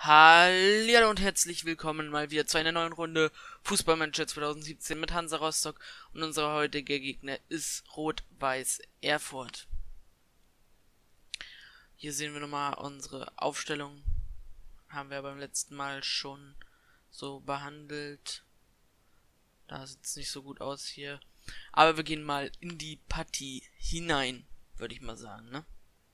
Hallo und herzlich willkommen mal wieder zu einer neuen Runde Fußballmanager 2017 mit Hansa Rostock und unser heutiger Gegner ist Rot-Weiß Erfurt. Hier sehen wir nochmal unsere Aufstellung. Haben wir beim letzten Mal schon so behandelt. Da sieht es nicht so gut aus hier. Aber wir gehen mal in die Partie hinein, würde ich mal sagen, ne?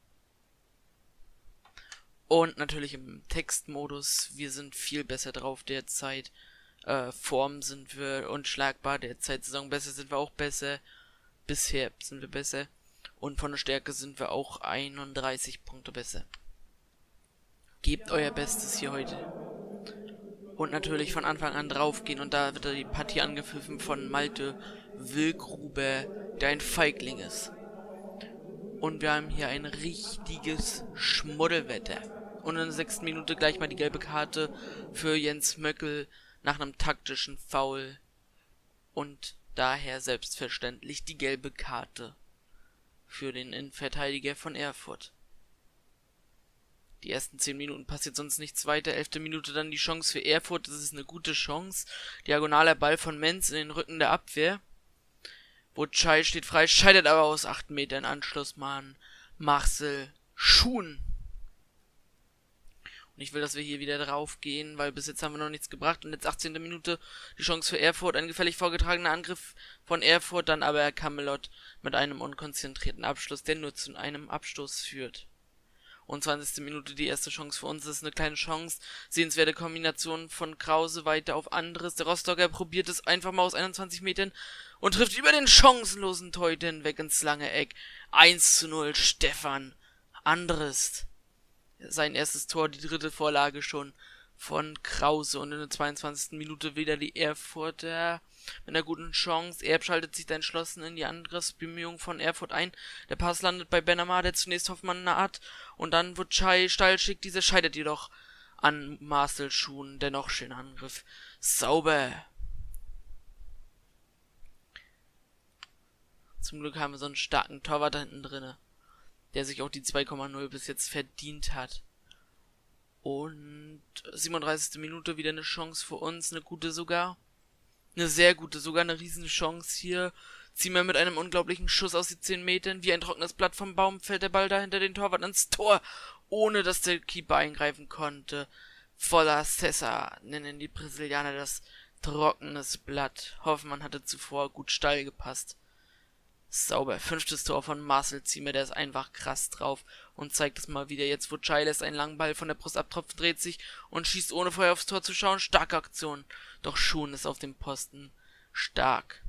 Und natürlich im Textmodus, wir sind viel besser drauf derzeit. Form sind wir unschlagbar, derzeit Saison besser sind wir auch besser. Bisher sind wir besser. Und von der Stärke sind wir auch 31 Punkte besser. Gebt euer Bestes hier heute. Und natürlich von Anfang an draufgehen. Und da wird die Partie angepfiffen von Malte Wilgruber, der ein Feigling ist. Und wir haben hier ein richtiges Schmuddelwetter. Und in der 6. Minute gleich mal die gelbe Karte für Jens Möckel nach einem taktischen Foul. Und daher selbstverständlich die gelbe Karte für den Innenverteidiger von Erfurt. Die ersten 10 Minuten passiert sonst nichts weiter. 11. Minute dann die Chance für Erfurt. Das ist eine gute Chance. Diagonaler Ball von Menz in den Rücken der Abwehr. Wutschei steht frei, scheitert aber aus 8 Metern. Anschlussmann Marcel Schuhn. Und ich will, dass wir hier wieder drauf gehen, weil bis jetzt haben wir noch nichts gebracht. Und jetzt 18. Minute die Chance für Erfurt. Ein gefährlich vorgetragener Angriff von Erfurt. Dann aber Camelot mit einem unkonzentrierten Abschluss, der nur zu einem Abstoß führt. Und 20. Minute die erste Chance für uns. Das ist eine kleine Chance. Sehenswerte Kombination von Krause weiter auf Andres. Der Rostocker probiert es einfach mal aus 21 Metern und trifft über den chancenlosen Torhüter hinweg ins lange Eck. 1:0 Stefan Andres. Sein erstes Tor, die dritte Vorlage schon von Krause. Und in der 22. Minute wieder die Erfurter mit einer guten Chance. Erb schaltet sich da entschlossen in die Angriffsbemühungen von Erfurt ein. Der Pass landet bei Benamar, der zunächst Hoffmann naht. Und dann wird Schei steil schickt. Dieser scheitert jedoch an Marcel Schuhn. Dennoch schöner Angriff. Sauber. Zum Glück haben wir so einen starken Torwart da hinten drinne, der sich auch die 2,0 bis jetzt verdient hat. Und 37. Minute wieder eine Chance für uns, eine gute sogar. Eine sehr gute, sogar eine riesen Chance hier. Ziemer mit einem unglaublichen Schuss aus die 10 Metern. Wie ein trockenes Blatt vom Baum fällt der Ball da hinter den Torwart ins Tor, ohne dass der Keeper eingreifen konnte. Voller Sessa nennen die Brasilianer das trockenes Blatt. Hoffmann hatte zuvor gut steil gepasst. Sauber. 5. Tor von Marcel Ziemer, der ist einfach krass drauf und zeigt es mal wieder. Jetzt Wutschei lässt einen langen Ball von der Brust abtropfen, dreht sich und schießt ohne vorher aufs Tor zu schauen. Starke Aktion. Doch Schuhn ist auf dem Posten. Stark.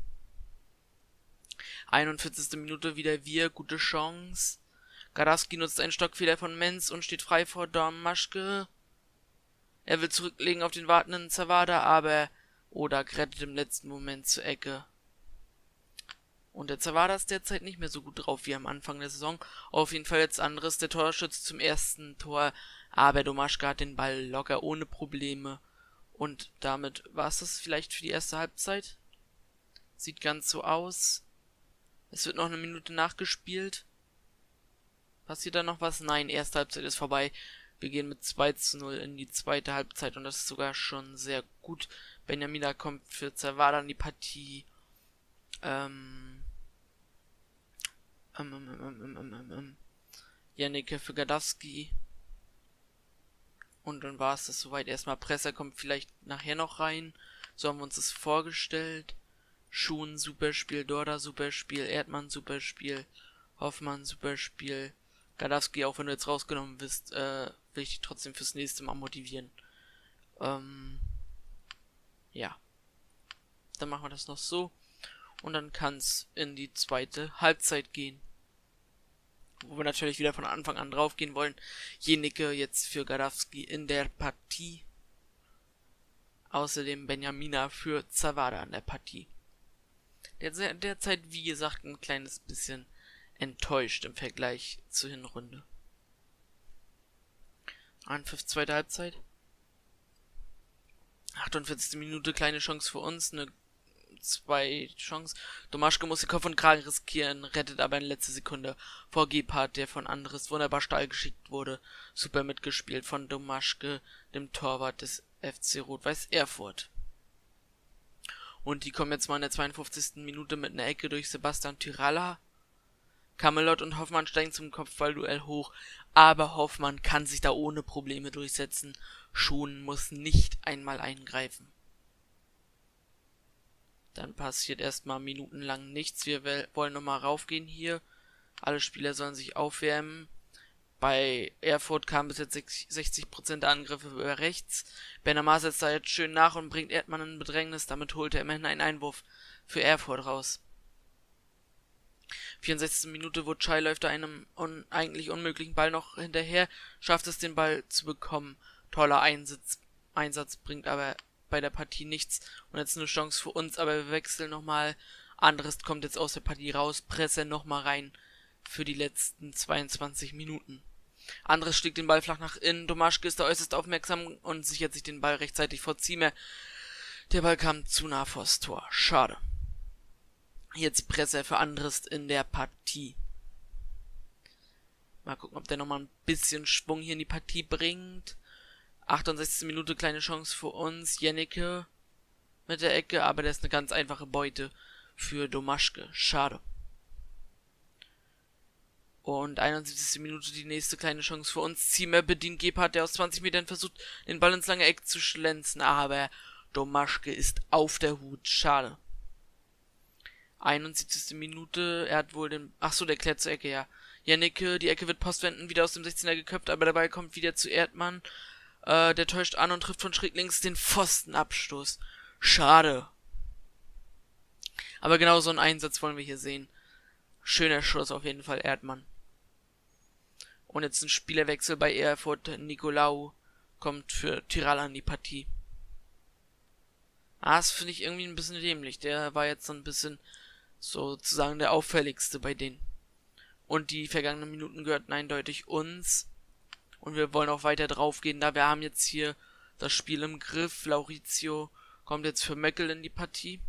41. Minute wieder wir. Gute Chance. Gadowski nutzt einen Stockfehler von Menz und steht frei vor Dormaschke. Er will zurücklegen auf den wartenden Zawada, aber Odak rettet im letzten Moment zur Ecke. Und der Zawada ist derzeit nicht mehr so gut drauf wie am Anfang der Saison. Auf jeden Fall jetzt anderes, der Torschütze zum ersten Tor. Aber Domaschke hat den Ball locker ohne Probleme. Und damit war es das vielleicht für die erste Halbzeit. Sieht ganz so aus. Es wird noch eine Minute nachgespielt. Passiert da noch was? Nein, erste Halbzeit ist vorbei. Wir gehen mit 2:0 in die zweite Halbzeit. Und das ist sogar schon sehr gut. Benjamina kommt für Zawada in die Partie. Janneke für Gadowski. Und dann war es das soweit. Erstmal Presser kommt vielleicht nachher noch rein. So haben wir uns das vorgestellt. Schuhn, super Spiel. Dorda, super Spiel. Erdmann, super Spiel. Hoffmann, super Spiel. Gadowski, auch wenn du jetzt rausgenommen bist, will ich dich trotzdem fürs nächste Mal motivieren. Ja. Dann machen wir das noch so. Und dann kann es in die zweite Halbzeit gehen. Wo wir natürlich wieder von Anfang an drauf gehen wollen. Jennecke jetzt für Gadowski in der Partie. Außerdem Benjamina für Zawada in der Partie. Der derzeit, wie gesagt, ein kleines bisschen enttäuscht im Vergleich zur Hinrunde. Anpfiff zweite Halbzeit. 48. Minute, kleine Chance für uns. Eine 2 Chancen. Domaschke muss den Kopf und Kragen riskieren, rettet aber in letzter Sekunde vor Gebhardt, der von Andres wunderbar steil geschickt wurde. Super mitgespielt von Domaschke, dem Torwart des FC Rot-Weiß Erfurt. Und die kommen jetzt mal in der 52. Minute mit einer Ecke durch Sebastian Tyralla. Kamelot und Hoffmann steigen zum Kopfballduell hoch, aber Hoffmann kann sich da ohne Probleme durchsetzen. Schon muss nicht einmal eingreifen. Dann passiert erstmal minutenlang nichts. Wir wollen nochmal raufgehen hier. Alle Spieler sollen sich aufwärmen. Bei Erfurt kamen bis jetzt 60% der Angriffe über rechts. Benamar setzt da jetzt schön nach und bringt Erdmann in Bedrängnis. Damit holt er immerhin einen Einwurf für Erfurt raus. 64. Minute, Wutschei läuft da einem eigentlich unmöglichen Ball noch hinterher, schafft es, den Ball zu bekommen. Toller Einsatz bringt aber bei der Partie nichts. Und jetzt eine Chance für uns, aber wir wechseln nochmal. Andres kommt jetzt aus der Partie raus, Presse nochmal rein für die letzten 22 Minuten. Andres schlägt den Ball flach nach innen, Domaschke ist da äußerst aufmerksam und sichert sich den Ball rechtzeitig vor Ziemer. Der Ball kam zu nah vors Tor. Schade. Jetzt Presse für Andres in der Partie. Mal gucken, ob der nochmal ein bisschen Schwung hier in die Partie bringt. 68. Minute, kleine Chance für uns. Jennecke mit der Ecke, aber das ist eine ganz einfache Beute für Domaschke. Schade. Und 71. Minute, die nächste kleine Chance für uns. Ziemer bedient Gebhardt, der aus 20 Metern versucht, den Ball ins lange Eck zu schlänzen, aber Domaschke ist auf der Hut. Schade. 71. Minute, er hat wohl den... Achso, der klärt zur Ecke, ja. Jennecke, die Ecke wird postwendend wieder aus dem 16er geköpft, aber der Ball kommt wieder zu Erdmann. Der täuscht an und trifft von schräg links den Pfostenabstoß. Schade. Aber genau so einen Einsatz wollen wir hier sehen. Schöner Schuss auf jeden Fall, Erdmann. Und jetzt ein Spielerwechsel bei Erfurt. Nikolaou kommt für Tyralla in die Partie. Das finde ich irgendwie ein bisschen dämlich. Der war jetzt so ein bisschen sozusagen der auffälligste bei denen. Und die vergangenen Minuten gehörten eindeutig uns. Und wir wollen auch weiter drauf gehen, da wir haben jetzt hier das Spiel im Griff. Laurizio kommt jetzt für Möckel in die Partie.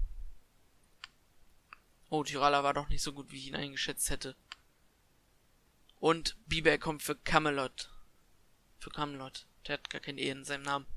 Oh, Tyralla war doch nicht so gut, wie ich ihn eingeschätzt hätte. Und Bieber kommt für Kamelot. Für Kamelot. Der hat gar kein E in seinem Namen.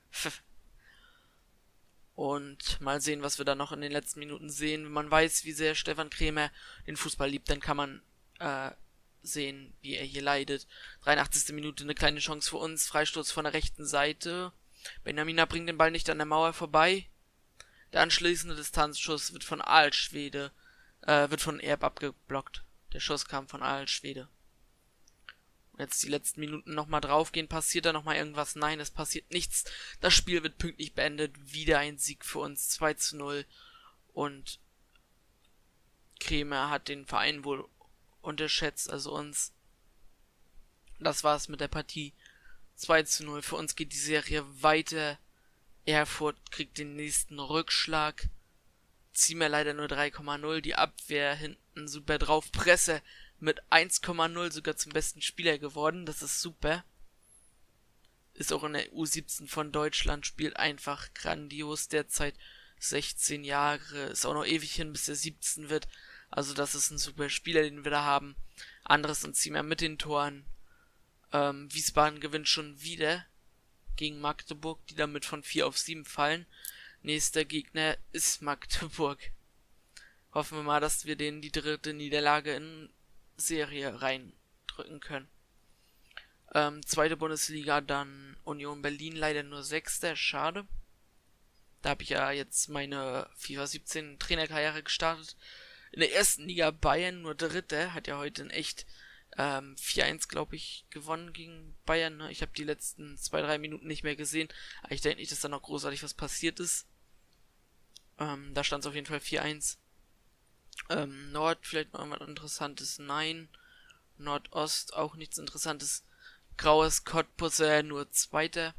Und mal sehen, was wir da noch in den letzten Minuten sehen. Wenn man weiß, wie sehr Stefan Krämer den Fußball liebt, dann kann man sehen, wie er hier leidet. 83. Minute, eine kleine Chance für uns. Freistoß von der rechten Seite. Benjamina bringt den Ball nicht an der Mauer vorbei. Der anschließende Distanzschuss wird von Aalschwede, wird von Erb abgeblockt. Der Schuss kam von Aalschwede. Und jetzt die letzten Minuten nochmal draufgehen. Passiert da nochmal irgendwas? Nein, es passiert nichts. Das Spiel wird pünktlich beendet. Wieder ein Sieg für uns. 2:0. Und Krämer hat den Verein wohl unterschätzt, also uns. Das war's mit der Partie. 2:0. Für uns geht die Serie weiter. Erfurt kriegt den nächsten Rückschlag. Ziemer leider nur 3,0. Die Abwehr hinten super drauf. Presse mit 1,0 sogar zum besten Spieler geworden. Das ist super. Ist auch in der U17 von Deutschland. Spielt einfach grandios derzeit. 16 Jahre. Ist auch noch ewig hin, bis er 17 wird. Also das ist ein super Spieler, den wir da haben. Andres und Ziemer mit den Toren. Wiesbaden gewinnt schon wieder gegen Magdeburg, die damit von 4 auf 7 fallen. Nächster Gegner ist Magdeburg. Hoffen wir mal, dass wir denen die 3. Niederlage in Serie reindrücken können. 2. Bundesliga, dann Union Berlin, leider nur 6. Schade. Da habe ich ja jetzt meine FIFA 17 Trainerkarriere gestartet. In der 1. Liga Bayern nur 3. Hat ja heute in echt 4:1, glaube ich, gewonnen gegen Bayern. Ne? Ich habe die letzten 2-3 Minuten nicht mehr gesehen. Aber ich denke nicht, dass da noch großartig was passiert ist. Da stand es auf jeden Fall 4:1. Nord vielleicht noch irgendwas Interessantes? Nein. Nordost auch nichts Interessantes. Graues Cottbus nur 2.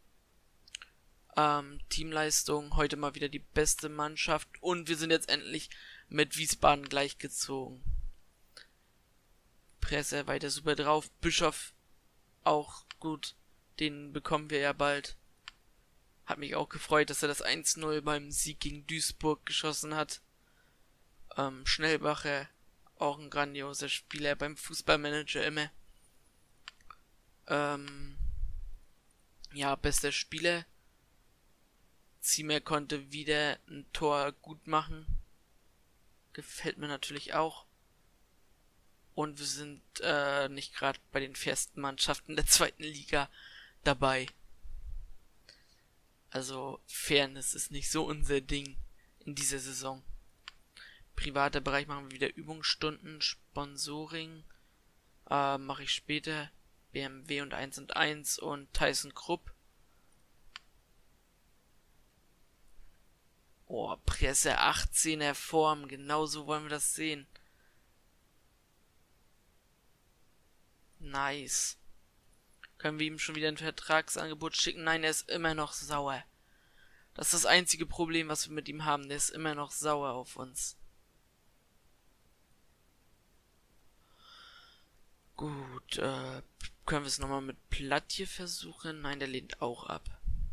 Teamleistung, heute mal wieder die beste Mannschaft. Und wir sind jetzt endlich mit Wiesbaden gleichgezogen. Presse weiter super drauf. Bischof auch gut. Den bekommen wir ja bald. Hat mich auch gefreut, dass er das 1:0 beim Sieg gegen Duisburg geschossen hat. Schnellbacher, auch ein grandioser Spieler beim Fußballmanager immer. Ja, bester Spieler. Ziemer konnte wieder ein Tor gut machen. Gefällt mir natürlich auch. Und wir sind nicht gerade bei den fairsten Mannschaften der 2. Liga dabei. Also Fairness ist nicht so unser Ding in dieser Saison. Privater Bereich machen wir wieder Übungsstunden, Sponsoring mache ich später. BMW und 1&1 und Tyson Krupp. Oh, Presse 18er Form, genau so wollen wir das sehen. Nice. Können wir ihm schon wieder ein Vertragsangebot schicken? Nein, er ist immer noch sauer. Das ist das einzige Problem, was wir mit ihm haben. Der ist immer noch sauer auf uns. Gut, können wir es nochmal mit Platje versuchen? Nein, der lehnt auch ab.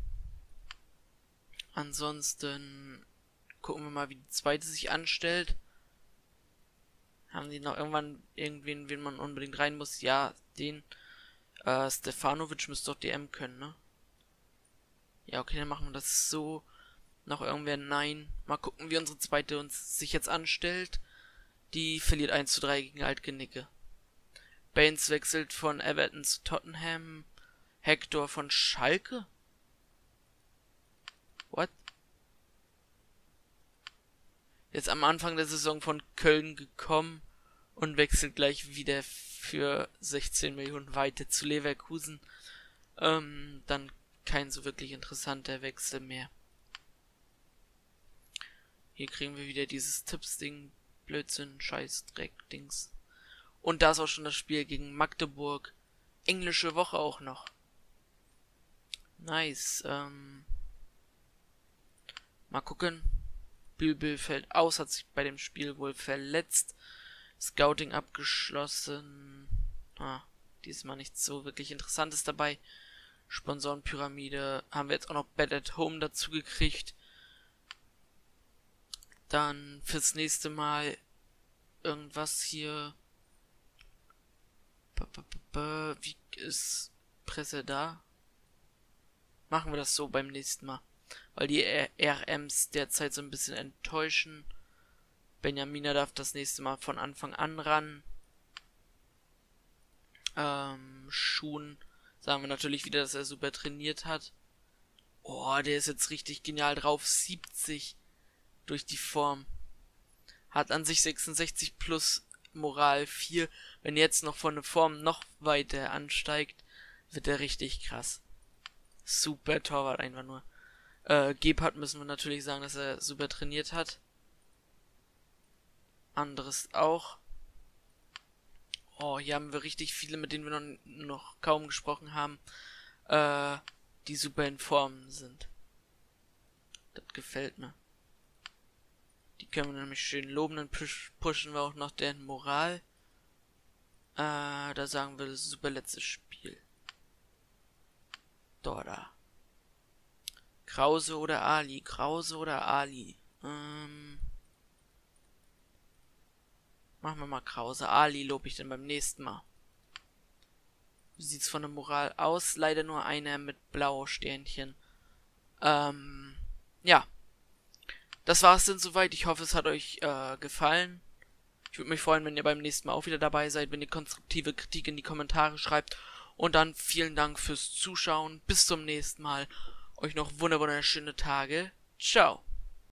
Ansonsten gucken wir mal, wie die zweite sich anstellt. Haben die noch irgendwann irgendwen, wen man unbedingt rein muss? Ja, den. Stefanovic müsste doch DM können, ne? Ja, okay, dann machen wir das so. Noch irgendwer? Nein. Mal gucken, wie unsere zweite sich jetzt anstellt. Die verliert 1:3 gegen Altgenicke. Baines wechselt von Everton zu Tottenham. Hector von Schalke? What? Jetzt am Anfang der Saison von Köln gekommen und wechselt gleich wieder für 16 Millionen weiter zu Leverkusen. Dann kein so wirklich interessanter Wechsel mehr. Hier kriegen wir wieder dieses Tipps-Ding, Blödsinn, Scheißdreck-Dings. Und da ist auch schon das Spiel gegen Magdeburg. Englische Woche auch noch. Nice. Mal gucken. Bülbül fällt aus, hat sich bei dem Spiel wohl verletzt. Scouting abgeschlossen. Diesmal nichts so wirklich Interessantes dabei. Sponsorenpyramide haben wir jetzt auch noch Bet at Home dazu gekriegt. Dann fürs nächste Mal irgendwas hier. Wie ist Presse da? Machen wir das so beim nächsten Mal. Weil die RMs derzeit so ein bisschen enttäuschen. Benjamina darf das nächste Mal von Anfang an ran. Schuhen sagen wir natürlich wieder, dass er super trainiert hat. Oh, der ist jetzt richtig genial drauf. 70 durch die Form. Hat an sich 66 plus Moral 4. Wenn jetzt noch von der Form noch weiter ansteigt, wird er richtig krass. Super Torwart einfach nur. Gebhardt müssen wir natürlich sagen, dass er super trainiert hat. Anderes auch. Oh, hier haben wir richtig viele, mit denen wir noch kaum gesprochen haben, die super in Form sind. Das gefällt mir. Die können wir nämlich schön loben, dann pushen wir auch noch deren Moral. Da sagen wir, das super letztes Spiel. Da. Krause oder Ali? Krause oder Ali? Machen wir mal Krause. Ali lobe ich dann beim nächsten Mal. Wie sieht's von der Moral aus? Leider nur einer mit blauen Sternchen. Ja. Das war's dann soweit. Ich hoffe, es hat euch gefallen. Ich würde mich freuen, wenn ihr beim nächsten Mal auch wieder dabei seid, wenn ihr konstruktive Kritik in die Kommentare schreibt. Und dann vielen Dank fürs Zuschauen. Bis zum nächsten Mal. Euch noch wunderschöne Tage. Ciao.